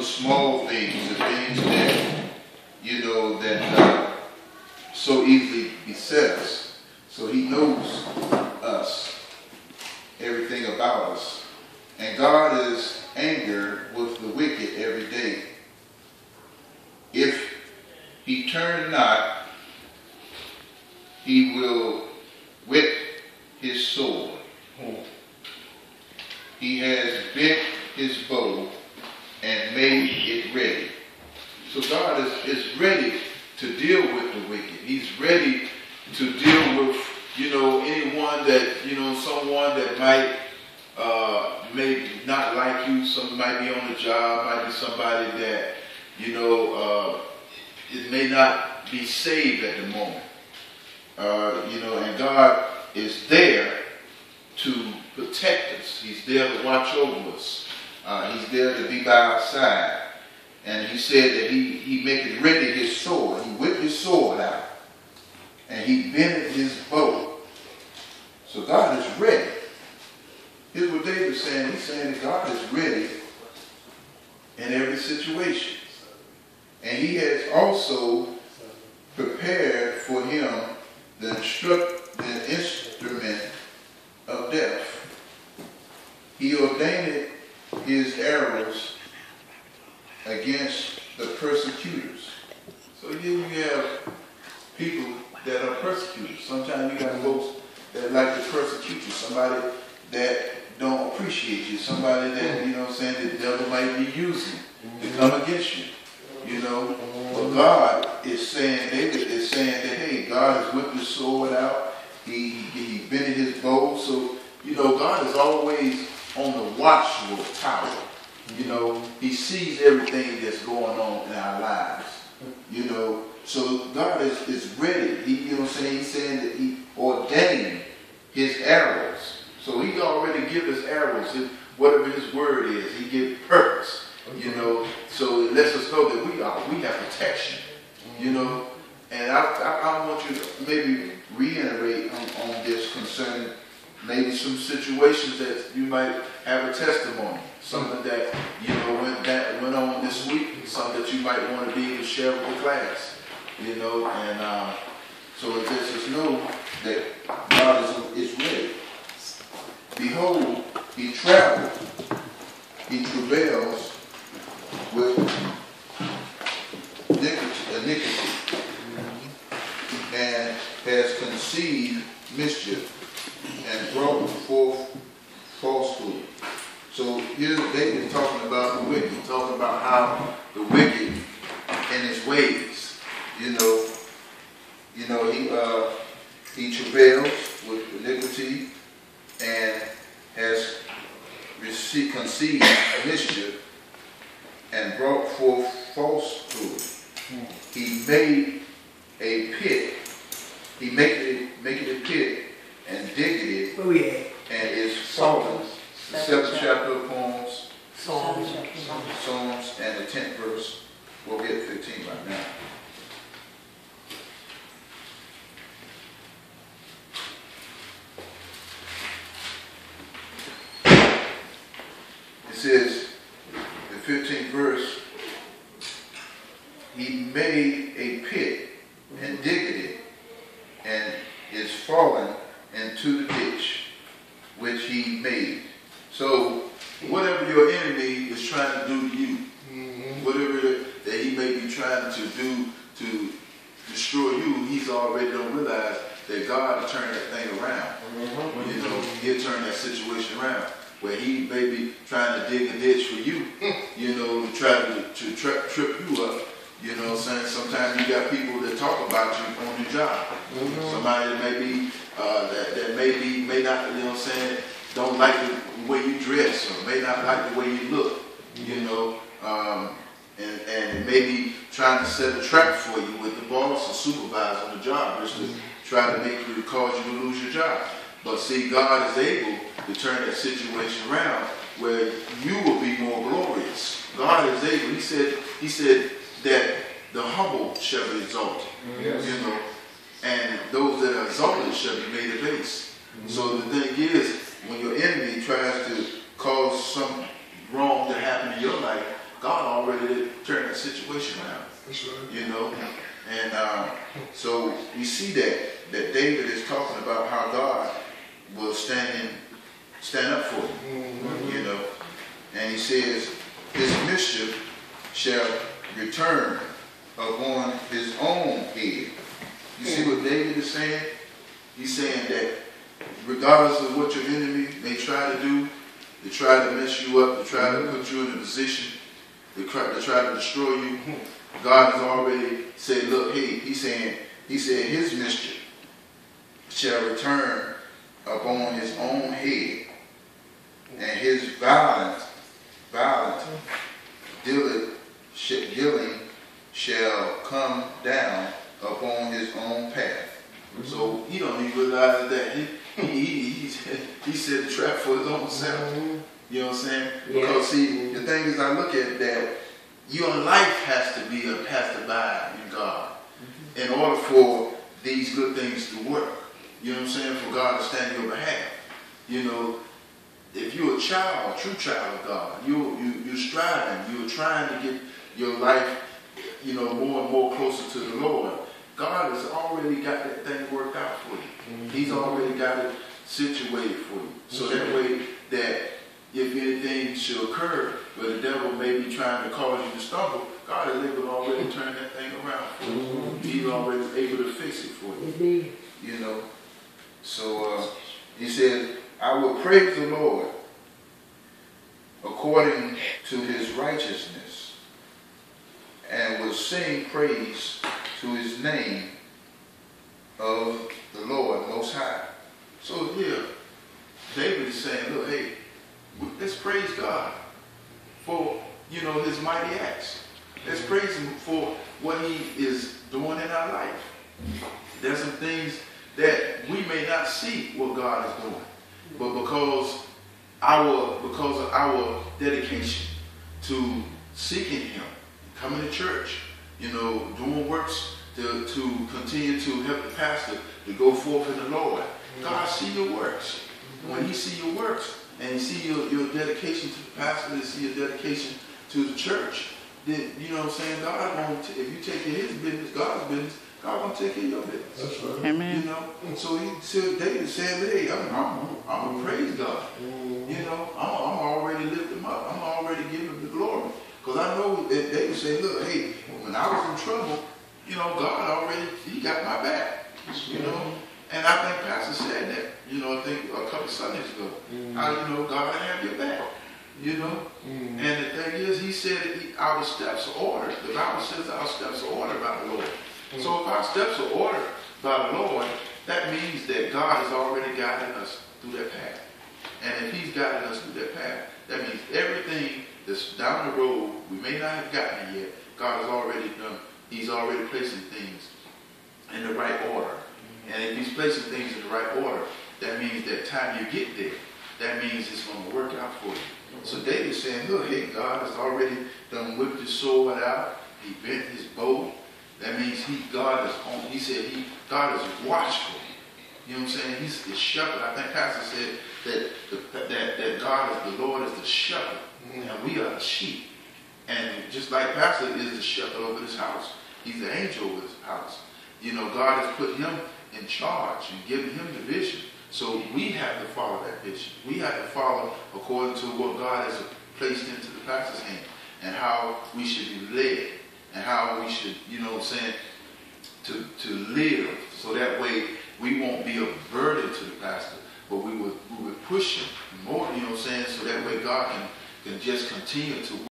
small things, the things that, that so easily beset us. So he knows us, everything about us. And God is angry with the wicked every day. If he turn not, he will whip his sword. He has bent his bow and made it ready. So God is ready to deal with the wicked. He's ready to deal with, anyone that, someone that might may not like you. Some might be on the job, might be somebody that, it may not be saved at the moment. And God is there to protect us. He's there to watch over us. He's there to be by our side. And he said that he make it ready his sword. He whipped his sword out. And he bended his bow. So God is ready. Here's what David's saying. He's saying that God is ready in every situation. And he has also prepared for him the instrument of death. He ordained his arrows against the persecutors. So here you have people that are persecutors. Sometimes you have folks that like to persecute you. Somebody that don't appreciate you. Somebody that, the devil might be using to come against you. But God is saying, David is saying that, hey, God has whipped his sword out. He bended his bow. So, God is always on the watchful tower. He sees everything that's going on in our lives. So God is ready. He's saying that he ordained his arrows. So he already give his arrows, whatever his word is, he gives purpose. So it lets us know that we have protection. And I want you to maybe reiterate on this concerning maybe some situations that you might have a testimony, something that went on this week, something that you might want to be able to share with the class. And so it lets us know that God is ready. Behold, he traveled, he travails with iniquity, and has conceived mischief, and brought forth falsehood. So here David is talking about the wicked, talking about how the wicked in his ways, he travails with iniquity and has conceived mischief and brought forth falsehood. He made a pit. He making a pit and digging it. Oh, yeah. And is fallen. The 7th chapter of Psalms, and the 10th verse. We'll get 15 right now. It says, the 15th verse, he made a pit and digged it, and is fallen into the ditch which he made. So whatever your enemy is trying to do to you, whatever that he may be trying to do to destroy you, he's already don't realize that God will turn that thing around. He'll turn that situation around. Where he may be trying to dig a ditch for you, to try to trip you up. Sometimes you got people that talk about you on your job. Somebody that may be may not, don't like the way you dress, or may not like the way you look, and maybe trying to set a trap for you with the boss or supervisor on the job, just to try to cause you to lose your job. But see, God is able to turn that situation around where you will be more glorious. God is able. He said that the humble shall be exalted. Yes. And those that are exalted shall be made a base. So the thing is, when your enemy tries to cause some wrong to happen in your life, God already turned that situation around. That's right. You know, and so we see that David is talking about how God will stand up for you. You know, and he says, his mischief shall return upon his own head. You see what David is saying? He's saying that regardless of what your enemy may try to do, they try to mess you up, they try to put you in a position, they try to destroy you, God has already said, look, hey, he said his mischief shall return upon his own head, and his violent dealing shall come down upon his own path. So he don't even realize that he set the trap for his own self. You know what I'm saying? Yeah. Because see, the thing is, I look at that your life has to abide in God in order for these good things to work. You know what I'm saying? For God to stand on your behalf. You know, if you're a child, a true child of God, you're striving, you're trying to get your life, you know, more and more closer to the Lord. God has already got that thing worked out for you. He's already got it situated for you. So that way that if anything should occur where the devil may be trying to cause you to stumble, God is able to already turn that thing around for you. He's already able to fix it for you. You know. So he said, I will praise the Lord according to his righteousness, and will sing praise to his name of the Lord Most High. So here, David is saying, look, hey, let's praise God for, you know, his mighty acts. Let's praise him for what he is doing in our life. There's some things that we may not see what God is doing, but because of our dedication to seeking him, coming to church, you know, doing works to continue to help the pastor to go forth in the Lord. God see your works. When he see your works and he see your dedication to the pastor, and see your dedication to the church, then, you know what I'm saying, God won't, if you take care of his business, God's business, God won't take care of your business. That's right. Amen. You know, so David said, hey, I'm gonna praise God. You know, I'm already lift him up. I'm already giving him the glory. Because I know that David said, look, hey, when I was in trouble, you know, God already, he got my back. You know, and I think Pastor said that, you know, I think a couple Sundays ago. How, you know, God have your back. You know, and the thing is, he said our steps are ordered. The Bible says our steps are ordered by the Lord. So if our steps are ordered by the Lord, that means that God has already guided us through that path. And if he's guided us through that path, that means everything that's down the road, we may not have gotten it yet, God has already done. He's already placing things in the right order. And if he's placing things in the right order, that means that time you get there, that means it's going to work out for you. So David's saying, look, hey, God has already done whipped his sword out. He bent his bow. That means God is watchful. You know what I'm saying? He's the shepherd. I think Pastor said that God is the Lord is the shepherd, and we are the sheep. And just like Pastor is the shepherd over this house, he's the angel over this house. You know, God has put him in charge and given him the vision. So we have to follow that vision. We have to follow according to what God has placed into the pastor's hand, and how we should be led, and how we should, you know what I'm saying, to live. So that way we won't be a burden to the pastor, but we would push him more, you know what I'm saying, so that way God can just continue to